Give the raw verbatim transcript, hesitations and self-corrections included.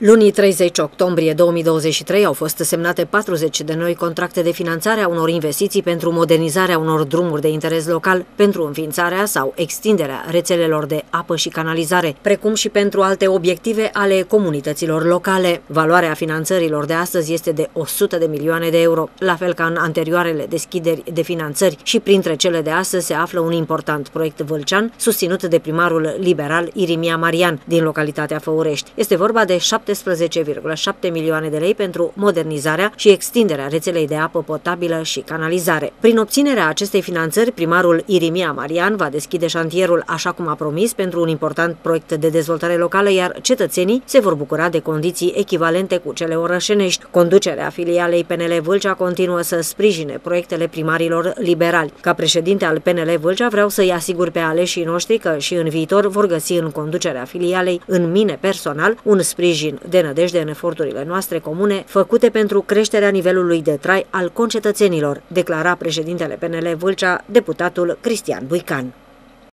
Lunii treizeci octombrie două mii douăzeci și trei au fost semnate patruzeci de noi contracte de finanțare a unor investiții pentru modernizarea unor drumuri de interes local, pentru înființarea sau extinderea rețelelor de apă și canalizare, precum și pentru alte obiective ale comunităților locale. Valoarea finanțărilor de astăzi este de o sută de milioane de euro, la fel ca în anterioarele deschideri de finanțări, și printre cele de astăzi se află un important proiect vâlcean, susținut de primarul liberal Irimia Marian din localitatea Făurești. Este vorba de șaptesprezece virgulă șapte milioane de lei pentru modernizarea și extinderea rețelei de apă potabilă și canalizare. Prin obținerea acestei finanțări, primarul Irimia Marian va deschide șantierul așa cum a promis pentru un important proiect de dezvoltare locală, iar cetățenii se vor bucura de condiții echivalente cu cele orășenești. Conducerea filialei P N L Vâlcea continuă să sprijine proiectele primarilor liberali. Ca președinte al P N L Vâlcea vreau să-i asigur pe aleșii noștri că și în viitor vor găsi în conducerea filialei, în mine personal, un sprijin de nădejde în eforturile noastre comune făcute pentru creșterea nivelului de trai al concetățenilor, declara președintele P N L Vâlcea, deputatul Cristian Buican.